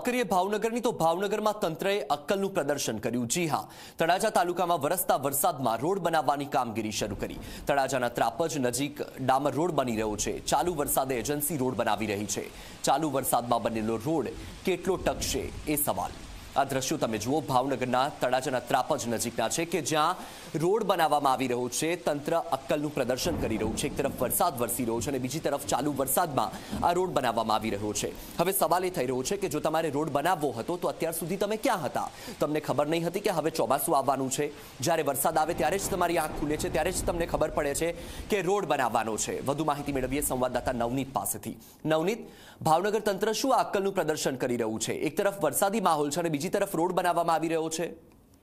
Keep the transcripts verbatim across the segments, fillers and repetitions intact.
કરીએ ભાવનગરની તો ભાવનગરમાં તંત્રએ અક્કલનું પ્રદર્શન કર્યું। જી હા, તળાજા તાલુકામાં વરસતા વરસાદમાં રોડ બનાવવાની કામગીરી શરૂ કરી। તળાજાના ત્રાપજ નજીક ડામર રોડ બની રહ્યો છે। ચાલુ વરસાદે એજન્સી રોડ બનાવી રહી છે। ચાલુ વરસાદમાં બનેલો રોડ કેટલો ટકશે એ સવાલ। આ દ્રશ્યો તમે જુઓ, ભાવનગરના તળાજાના ત્રાપજ નજીકના છે કે જ્યાં રોડ બનાવવામાં આવી રહ્યો છે। તંત્ર અક્કલનું પ્રદર્શન કરી રહ્યું છે। એક તરફ વરસાદ વરસી રહ્યો છે અને બીજી તરફ ચાલુ વરસાદમાં આ રોડ બનાવવામાં આવી રહ્યો છે। હવે સવાલ એ થઈ રહ્યો છે કે જો તમારે રોડ બનાવવો હતો તો અત્યાર સુધી તમે ક્યાં હતા? તમને ખબર નહીં હતી કે હવે ચોમાસું આવવાનું છે? જ્યારે વરસાદ આવે ત્યારે જ તમારી આંખ ખુલે છે, ત્યારે જ તમને ખબર પડે છે કે રોડ બનાવવાનો છે। વધુ માહિતી મેળવીએ સંવાદદાતા નવનીત પાસેથી। નવનીત, ભાવનગર તંત્ર શું આ અક્કલનું પ્રદર્શન કરી રહ્યું છે? એક તરફ વરસાદી માહોલ છે અને બીજી તરફ રોડ બનાવવામાં આવી રહ્યો છે।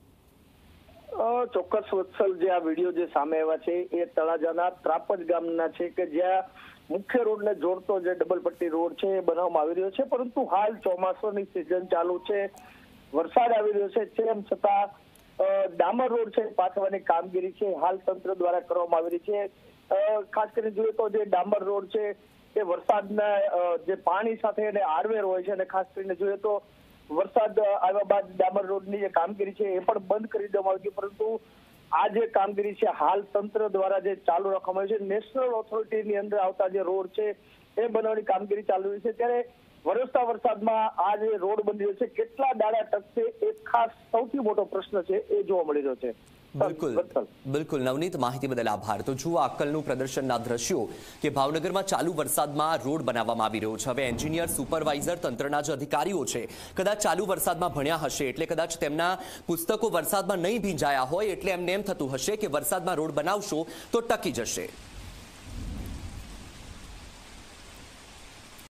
ચોક્કસ વત્સલ, જે આ વિડીયો જે સામે આવ્યા છે એ તળાજાના ત્રાપજ ગામના છે કે જ્યાં મુખ્ય રોડને જોડતો જે ડબલ પટ્ટી રોડ છે એ બનાવવામાં આવી રહ્યો છે। પરંતુ હાલ ચોમાસાની સિઝન ચાલુ છે, વરસાદ આવી રહ્યો છે, તેમ છતાં ડામર રોડ છે પાથરવાની કામગીરી છે હાલ તંત્ર દ્વારા કરવામાં આવી રહી છે। ખાસ કરીને જોઈએ તો જે ડામર રોડ છે એ વરસાદના જે પાણી સાથે એને આડવેર હોય છે અને ખાસ કરીને જોઈએ તો વરસાદ આવ્યા બાદ ડામર રોડની જે કામગીરી છે એ પણ બંધ કરી દેવામાં આવી, પરંતુ આ જે કામગીરી છે હાલ તંત્ર દ્વારા જે ચાલુ રાખવામાં આવી છે, નેશનલ ઓથોરિટીની અંદર આવતા જે રોડ છે એ બનાવવાની કામગીરી ચાલુ રહી છે। ત્યારે વરસતા વરસાદમાં આ જે રોડ બની રહ્યો છે કેટલા દાડા ટકશે એ ખાસ સૌથી મોટો પ્રશ્ન છે એ જોવા મળી રહ્યો છે। બિલકુલ બિલકુલ નવનીત, માહિતી બદલ આભાર। તો જુઓ અક્કલનું પ્રદર્શનના દ્રશ્યો કે ભાવનગરમાં ચાલુ વરસાદમાં રોડ બનાવવામાં આવી રહ્યો છે। હવે એન્જિનિયર, સુપરવાઇઝર, તંત્રના જે અધિકારીઓ છે કદાચ ચાલુ વરસાદમાં ભણ્યા હશે એટલે કદાચ તેમના પુસ્તકો વરસાદમાં નહીં ભીંજાયા હોય એટલે એમને એમ થતું હશે કે વરસાદમાં રોડ બનાવશો તો ટકી જશે।